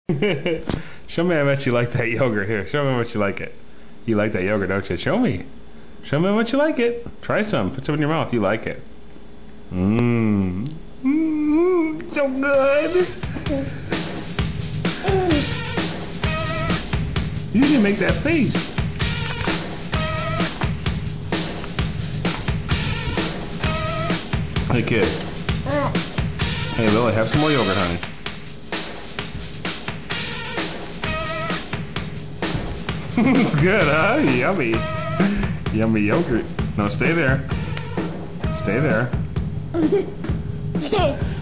Show me how much you like that yogurt. Here, show me how much you like it. You like that yogurt, don't you? Show me. Show me how much you like it. Try some. Put some in your mouth. You like it. Mmm. Mmm. So good. You didn't make that face. Hey, kid. Hey, Lily, have some more yogurt, honey. Good, huh? Yummy. Yummy yogurt. No, stay there. Stay there.